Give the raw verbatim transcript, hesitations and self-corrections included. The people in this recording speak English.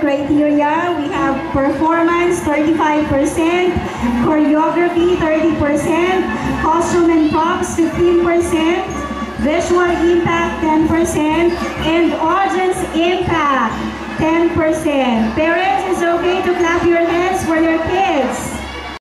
criteria. We have performance, thirty-five percent, choreography, thirty percent, costume and props, fifteen percent, visual impact, ten percent, and audience impact, ten percent. Parents, is okay?